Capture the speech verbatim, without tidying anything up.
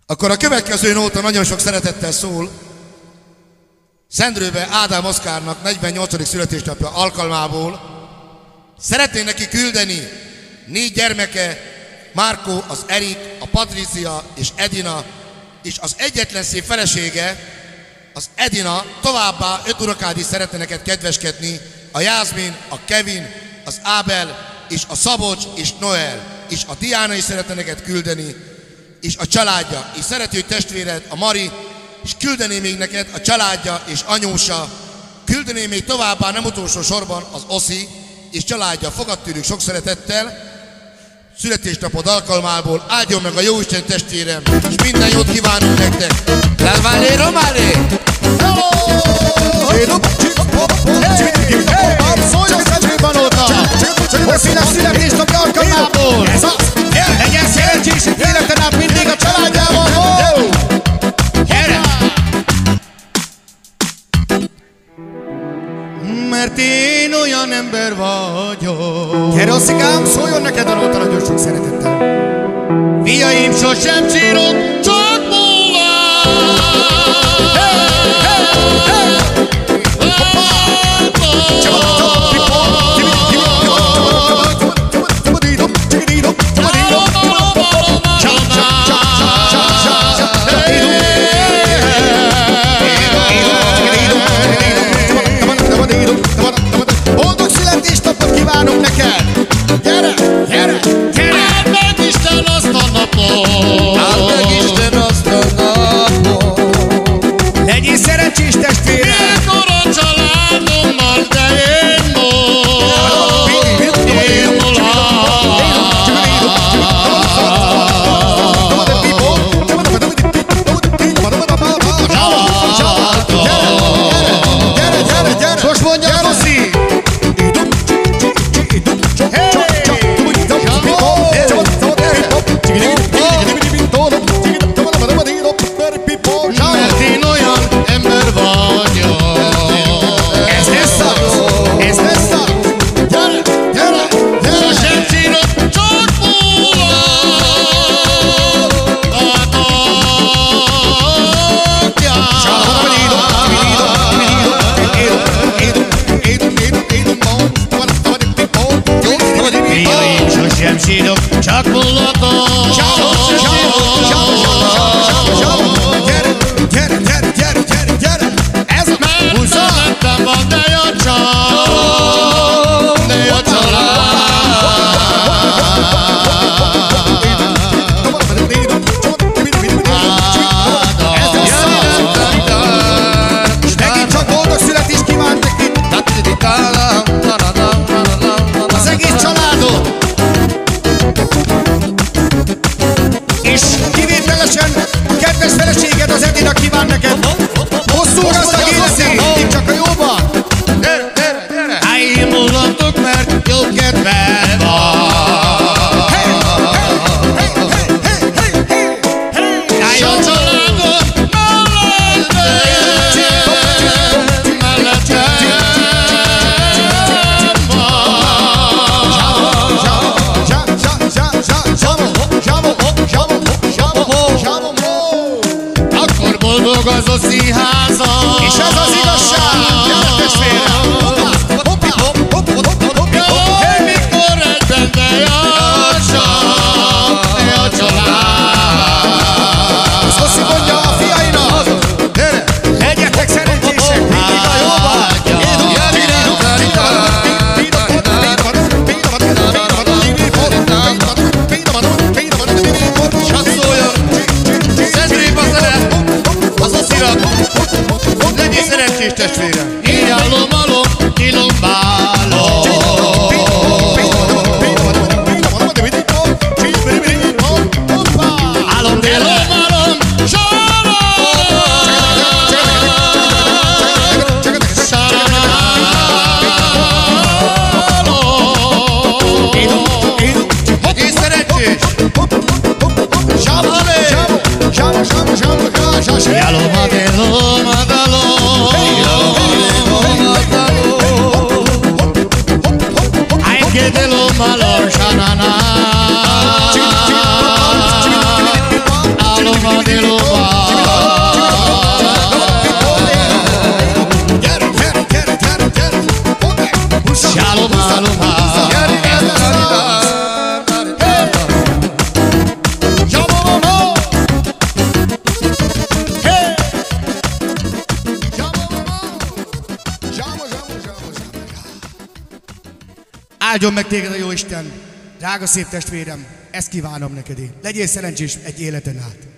Akkor a következő nóta nagyon sok szeretettel szól Szendrőbe Ádám Oszkárnak negyvennyolcadik születésnapja alkalmából. Szeretnék neki küldeni négy gyermeke, Márkó, az Erik, a Patricia és Edina, és az egyetlen szép felesége, az Edina, továbbá öt unokád is szeretne neked kedveskedni, a Jászmin, a Kevin, az Ábel, és a Szabolcs és Noel, és a Diana is szeretne neked küldeni, és a családja, és szerető testvéred, a Mari, és küldené még neked a családja és anyósa, küldené még továbbá nem utolsó sorban az Oszi, és családja. Fogad tőlük sok szeretettel, születésnapod alkalmából, áldjon meg a Jóisten testvérem, és minden jót kívánunk nektek! Lelválé, romálé! Szóljon Szentőben óta! Oszinak születésnapja alkalmából! Legyen szerencsés, hogy életen át mindig a családjával! Gyere! Mert én olyan ember vagyok. Gyere, Oszikám, szóljon neked a nóta nagyon sok szeretettel. Fiaim, sosem sírok, csak múlva. Boldog születésnapot kívánunk neked! Gyere, gyere, gyere! Áld meg Isten azt a napot! Áld meg Isten azt a napot! Legyél szerencsés testvérem! Mikor a családommal, de én most! Én most mondja Oszi! Mert én olyan ember vagyok. Ez lesz szaksz, ez lesz szaksz. Gyere, gyere, gyere. Sosem sírok, csak múlva. Fiaim, sosem sírok, csak mullatok. Gyere, gyere, gyere, gyere, gyere, gyere. Ez a húzzalettem van, de jó csak, de jó család. Ez a szám. És megint csak boldog születést kíván neki. Az egész családot. És kivételesen a kedves feleséged, az Edina kíván neked hosszú gazdag életét, mindig csak a jóban. Gyere, gyere, gyere! Állj, mullatok, mert jó kedved van. Állj a családod mellettem, mellettem van. Akkor boldog az Oszi háza. És ez az igazság. Gyere, testvérem! Hoppi, hopp, hopp, hopp, hopp, hopp, hopp. Hey, mikor egyben, de játszak, de a család. Az Oszi mondja a fiainak. Gyere! Legyetek szerencsések, mindig a jóban. Legyél szerencsés testvérem! Így állom, alom, kilombálom. Állom, délom, alom, sarom, legyél szerencsés! Jálom, adélom, adalom. lóba, de lóba. Gyere, gyere, gyere, gyere, gyere. Sálomá, lomá. Áldjon meg téged a Jóisten, drága szép testvérem, ezt kívánom neked én. Legyél szerencsés egy életen át.